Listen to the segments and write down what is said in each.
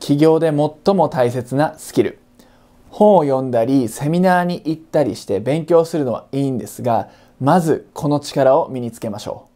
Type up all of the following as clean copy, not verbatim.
起業で最も大切なスキル。本を読んだり、セミナーに行ったりして勉強するのはいいんですが、まずこの力を身につけましょ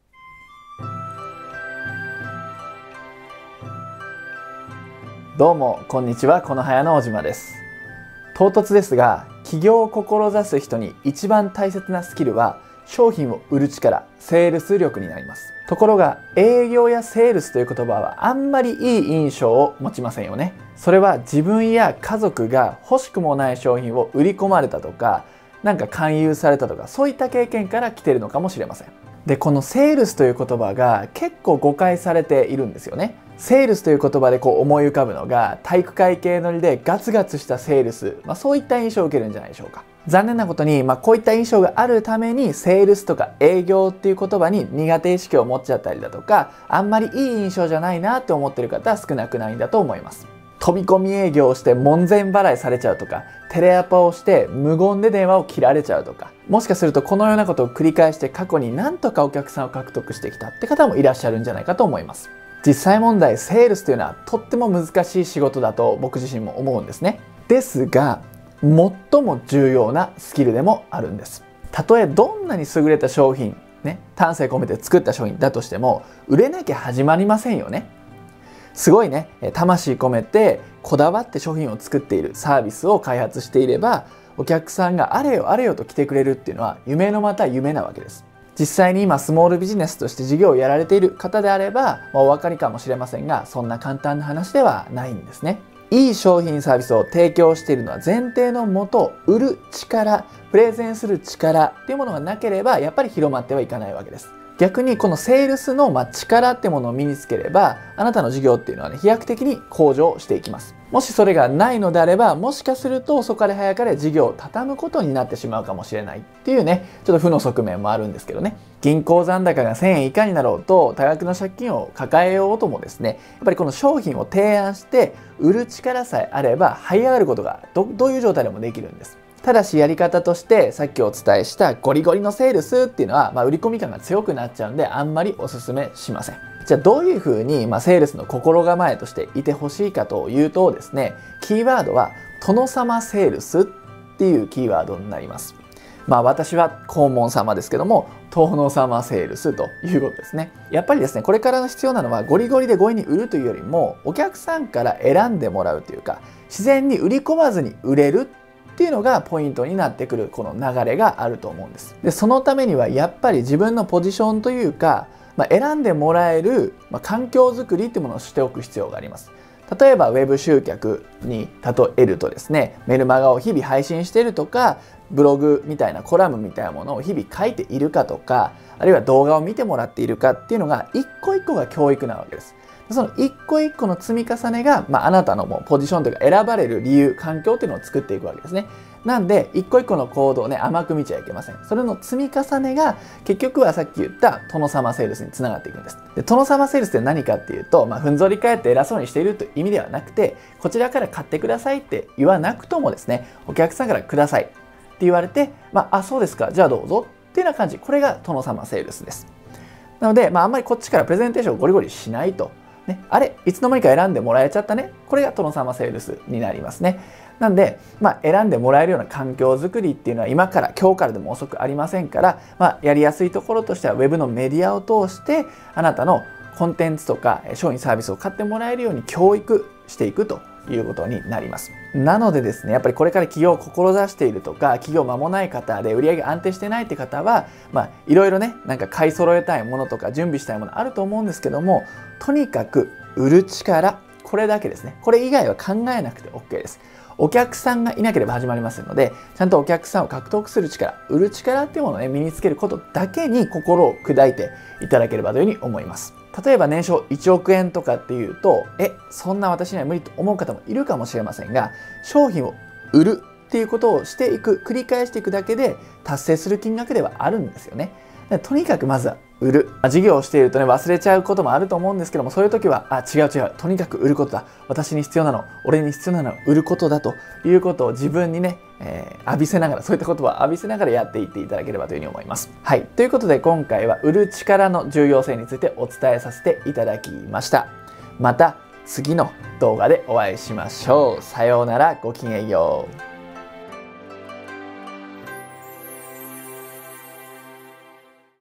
う。どうも、こんにちは。このはやの小島です。唐突ですが、起業を志す人に一番大切なスキルは、商品を売る力、セールス力になります。ところが、営業やセールスという言葉はあんまりいい印象を持ちませんよね。それは自分や家族が欲しくもない商品を売り込まれたとか、なんか勧誘されたとか、そういった経験から来ているのかもしれません。で、このセールスという言葉が結構誤解されているんですよね。セールスという言葉で思い浮かぶのが体育会系乗りでガツガツしたセールス、そういった印象を受けるんじゃないでしょうか。残念なことに、こういった印象があるためにセールスとか営業っていう言葉に苦手意識を持っちゃったりだとか、あんまりいい印象じゃないなって思ってる方は少なくないんだと思います。飛び込み営業をして門前払いされちゃうとか、テレアポをして無言で電話を切られちゃうとか、もしかするとこのようなことを繰り返して過去に何とかお客さんを獲得してきたって方もいらっしゃるんじゃないかと思います。実際問題、セールスというのはとっても難しい仕事だと僕自身も思うんですね。ですが、最も重要なスキルでもあるんです。たとえどんなに優れた商品、丹精込めて作った商品だとしても、売れなきゃ始まりませんよね。すごい魂込めてこだわって商品を作っている、サービスを開発していれば、お客さんがあれよあれよと来てくれるっていうのは夢のまた夢なわけです。実際に今スモールビジネスとして事業をやられている方であれば、お分かりかもしれませんが、そんな簡単な話ではないんですね。いい商品サービスを提供しているのは前提のもと、売る力、プレゼンする力っていうものがなければやっぱり広まってはいかないわけです。逆にこのセールスの力ってものを身につければ、あなたの事業っていうのは飛躍的に向上していきます。もしそれがないのであれば、もしかすると遅かれ早かれ事業を畳むことになってしまうかもしれないっていうちょっと負の側面もあるんですけどね。銀行残高が1000円以下になろうと、多額の借金を抱えようともですね、やっぱりこの商品を提案して売る力さえあれば這い上がることがどういう状態でもできるんです。ただしやり方としてさっきお伝えしたゴリゴリのセールスっていうのは、売り込み感が強くなっちゃうんであんまりおすすめしません。じゃあどういうふうにセールスの心構えとしていてほしいかというとですね、キーワードは殿様セールスっていうキーワードになります。私は黄門様ですけども、殿様セールスということですね。やっぱりですね、これから必要なのはゴリゴリで強引に売るというよりも、お客さんから選んでもらうというか、自然に売り込まずに売れるっていうのがポイントになってくるこの流れがあると思うんです。で、そのためにはやっぱり自分のポジションというか、選んでもらえる環境づくりっていうものをしておく必要があります。例えばウェブ集客に例えるとですね、メルマガを日々配信しているとか、ブログみたいなコラムみたいなものを日々書いているかとか、あるいは動画を見てもらっているかっていうのが一個一個が教育なわけです。その一個一個の積み重ねが、あなたのポジションというか選ばれる理由、環境っていうのを作っていくわけですね。なんで一個一個の行動を甘く見ちゃいけません。それの積み重ねが結局はさっき言った殿様セールスにつながっていくんです。で、殿様セールスって何かっていうと、ふんぞり返って偉そうにしているという意味ではなくて、こちらから買ってくださいって言わなくともですね、お客さんからくださいって言われて、そうですか、じゃあどうぞっていうような感じ、これが殿様セールスです。なので、あんまりこっちからプレゼンテーションをゴリゴリしないと。あれいつの間にか選んでもらえちゃったね。これが殿様セールスになりますね。なんで、選んでもらえるような環境づくりっていうのは今日からでも遅くありませんから、やりやすいところとしては Web のメディアを通してあなたのコンテンツとか商品サービスを買ってもらえるように教育していくということになります。なのでですね、やっぱりこれから起業を志しているとか、起業間もない方で売上安定してないって方は、いろいろ買い揃えたいものとか準備したいものあると思うんですけども、とにかく売る力、これだけですね。これ以外は考えなくて OK です。お客さんがいなければ始まりませんので、ちゃんとお客さんを獲得する力、売る力っていうものを身につけることだけに心を砕いていただければというふうに思います。例えば年商1億円とかっていうと、そんな私には無理と思う方もいるかもしれませんが、商品を売るっていうことをしていく、繰り返していくだけで達成する金額ではあるんですよね。とにかくまずは売る。事業をしていると忘れちゃうこともあると思うんですけども、そういう時は、違う、とにかく売ることだ。私に必要なの、俺に必要なのは売ることだということを自分に浴びせながら、そういった言葉を浴びせながらやっていっていただければというふうに思います。はい。ということで今回は売る力の重要性についてお伝えさせていただきました。また、 次の動画でお会いしましょう。さようなら、ごきげんよう。